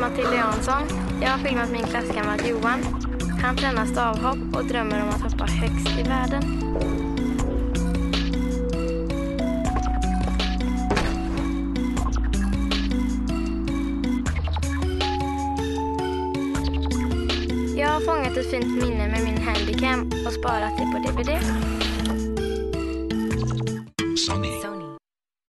Matilda Jansson. Jag har filmat min klasskamrat Johan. Han tränar stavhopp och drömmer om att hoppa högst i världen. Jag har fångat ett fint minne med min handycam och sparat det på DVD.